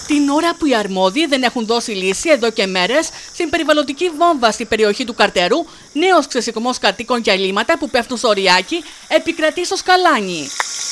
Την ώρα που οι αρμόδιοι δεν έχουν δώσει λύση εδώ και μέρες στην περιβαλλοντική βόμβα στην περιοχή του Καρτερού, νέος ξεσηκωμός κατοίκων για λίμματα που πέφτουν στο Ριάκι επικρατεί στο Σκαλάνι.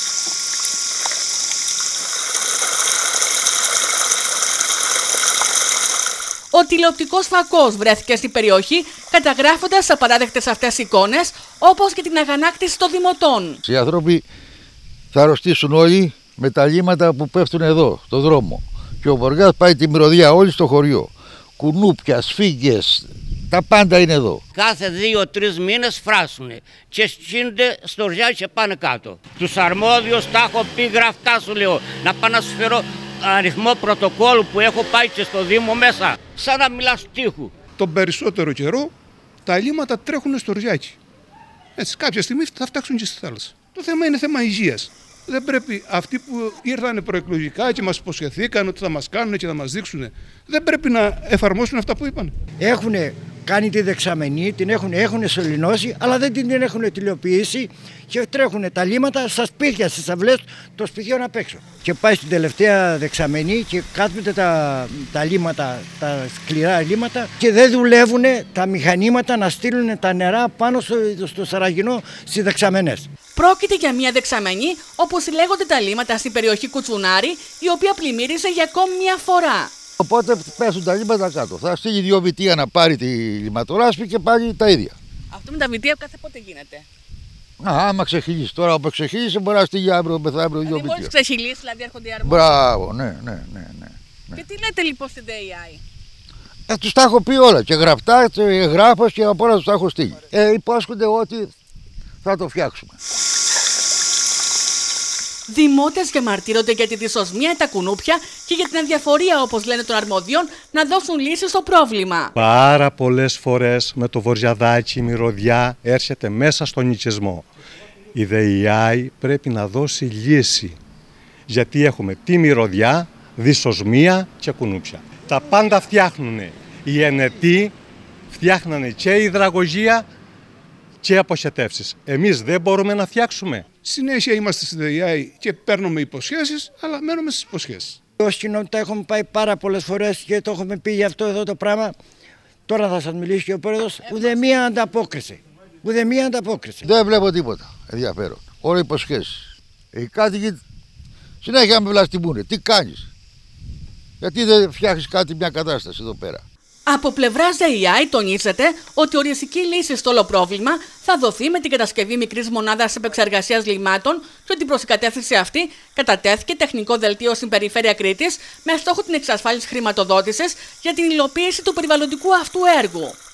Ο τηλεοπτικός φακός βρέθηκε στην περιοχή καταγράφοντας απαράδεκτες αυτές εικόνες, όπως και την αγανάκτηση των δημοτών. Οι άνθρωποι θα αρρωστήσουν όλοι με τα λίμματα που πέφτουν εδώ, στο δρόμο. Και ο Βοργάς πάει τη μυρωδιά όλη στο χωριό. Κουνούπια, σφίγγες, τα πάντα είναι εδώ. Κάθε 2-3 μήνες φράσουνε και σκύνονται στο Ριάκι και πάνε κάτω. Τους αρμόδιους τα έχω πει γραφτά, σου λέω, να πάω να σου φέρω αριθμό πρωτοκόλλου που έχω πάει και στο Δήμο μέσα. Σαν να μιλάς του τείχου. Τον περισσότερο καιρό τα λίμματα τρέχουν στο Ριάκι. Έτσι, κάποια στιγμή θα φτάξουν και στη θάλασσα. Το θέμα είναι θέμα υγείας. Δεν πρέπει αυτοί που ήρθαν προεκλογικά και μας υποσχεθήκαν ότι θα μας κάνουν και θα μας δείξουν, δεν πρέπει να εφαρμόσουν αυτά που είπαν. Έχουν κάνει τη δεξαμενή, την έχουν σωληνώσει, αλλά δεν την έχουν τηλεοποιήσει και τρέχουν τα λίμματα στα σπίτια, στις αυλές των σπιτιών απ' έξω. Και πάει στην τελευταία δεξαμενή και κάθονται τα λίμματα, τα σκληρά λίμματα και δεν δουλεύουν τα μηχανήματα να στείλουν τα νερά πάνω στο Σαραγινό στις δεξαμενές. Πρόκειται για μια δεξαμενή όπου συλλέγονται τα λίμματα στην περιοχή Κουτσουνάρη, η οποία πλημμύρισε για ακόμη μια φορά. Οπότε πέσουν τα λίμματα κάτω. Θα στείλει 2 βιτία να πάρει τη λιματοράσπη και πάλι τα ίδια. Αυτό με τα βιτία κάθε πότε γίνεται? Άμα ξεχυλήσει. Τώρα που ξεχύλισε μπορεί να στείλει αύριο μεθαύριο 2 βιτία. Μόλις ξεχυλήσει, δηλαδή έρχονται οι αρμόδιοι. Μπράβο, ναι. Και τι λέτε λοιπόν στην ΔΕΙΑΗ? Τους τα έχω πει όλα και γραπτά, και γράφω και από όλα τους τα έχω στείλει. Υπόσχονται ότι θα το φτιάξουμε. Δημότες διαμαρτύρονται για τη δυσοσμία, τα κουνούπια και για την αδιαφορία, όπως λένε, των αρμοδιών να δώσουν λύσεις στο πρόβλημα. Πάρα πολλές φορές με το Βορειαδάκι η μυρωδιά έρχεται μέσα στον οικισμό. Η ΔΕΙΑΗ πρέπει να δώσει λύση, γιατί έχουμε τη μυρωδιά, δυσοσμία και κουνούπια. Τα πάντα φτιάχνουνε. Οι ενετοί φτιάχνανε και υδραγωγεία και αποχετεύσεις. Εμείς δεν μπορούμε να φτιάξουμε. Συνέχεια είμαστε στη ΔΕΙΑΗ και παίρνουμε υποσχέσεις, αλλά μένουμε στις υποσχέσεις. Ως κοινότητα έχουμε πάει πάρα πολλές φορές και το έχουμε πει για αυτό εδώ το πράγμα. Τώρα θα σας μιλήσει και ο πρόεδρος. Ουδέμια ανταπόκριση. Δεν βλέπω τίποτα ενδιαφέρον. Όλα υποσχέσεις. Οι κάτοικοι συνέχεια με βλαστημούνε. Τι κάνεις? Γιατί δεν φτιάχνεις μια κατάσταση εδώ πέρα? Από πλευράς ΔΕΙΑΗ τονίζεται ότι οριστική λύση στο όλο πρόβλημα θα δοθεί με την κατασκευή μικρής μονάδας επεξεργασίας λιμάτων και ότι προς την κατεύθυνση αυτή κατατέθηκε τεχνικό δελτίο στην περιφέρεια Κρήτης με στόχο την εξασφάλιση χρηματοδότησης για την υλοποίηση του περιβαλλοντικού αυτού έργου.